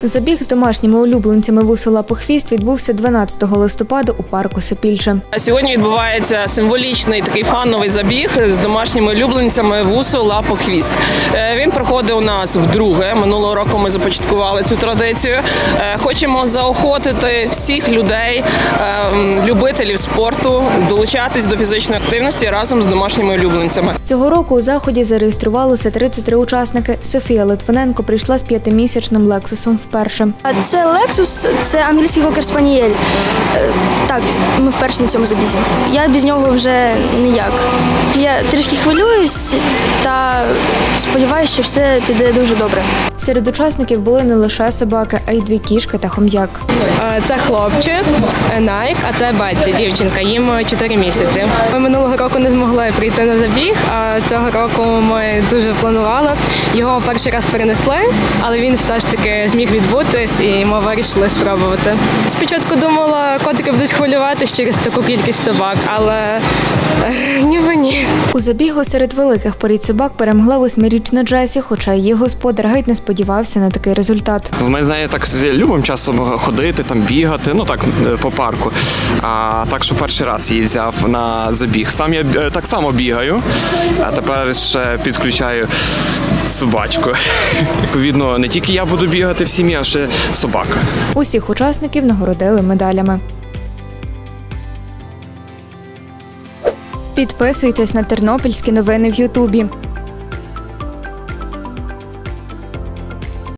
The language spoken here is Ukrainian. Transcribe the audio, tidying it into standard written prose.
Забіг з домашніми улюбленцями вусу лапохвіст відбувся 12 листопада у парку Сопільче. Сьогодні відбувається символічний такий фановий забіг з домашніми улюбленцями вусу лапохвіст. Він проходить у нас вдруге. Минулого року ми започаткували цю традицію. Хочемо заохотити всіх людей, любителів спорту, долучатись до фізичної активності разом з домашніми улюбленцями. Цього року у заході зареєструвалося 33 учасники. Софія Литвиненко прийшла з 5-місячним Лексусом вперше. Це Лексус, це англійський кокер-спанієль. Так, ми вперше на цьому забізі. Я без нього вже ніяк. Я трішки хвилююсь та сподіваюся, що все піде дуже добре. Серед учасників були не лише собаки, а й 2 кішки та хом'як. Це хлопчик, Найк, а це Бетті, дівчинка, їм 4 місяці. Ми минулого року не змогли прийти на забіг, а цього року ми дуже планували. Його перший раз перенесли, але він все ж таки зміг відбутись і ми вирішили спробувати. Спочатку думала, котики будуть хвилюватися через таку кількість собак, але ніби ні. У забігу серед великих порід собак перемогла 8-річна Джесі, хоча її господар геть не сподівався на такий результат. Ми з нею так любимо часто ходити, там бігати, ну так, по парку. А так, що перший раз її взяв на забіг. Сам я так само бігаю, а тепер ще підключаю собачку. Відповідно, не тільки я буду бігати в сім'ї, а ще собака. Усіх учасників нагородили медалями. Підписуйтесь на тернопільські новини в Ютубі.